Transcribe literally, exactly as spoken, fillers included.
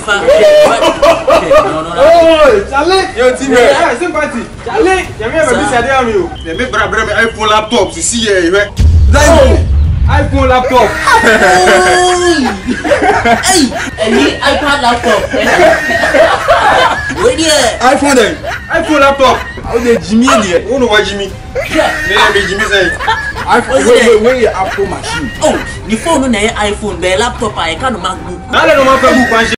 Papa. No, no, no. Oh, Charlie. Yo, team. Yeah, sympathy. Charlie. You me have a busy day on you. They make bra bra me iPhone laptop to see here, you know. iPhone laptop. Hey, any iPad laptop. Wait there. iPhone then. iPhone laptop. How they Jimmy there? Who know what Jimmy? Yeah. Me Jimmy say. iPhone. Wait, wait, wait. Apple machine. Oh, the phone no na iPhone, the laptop I can't MacBook. Na le no MacBook.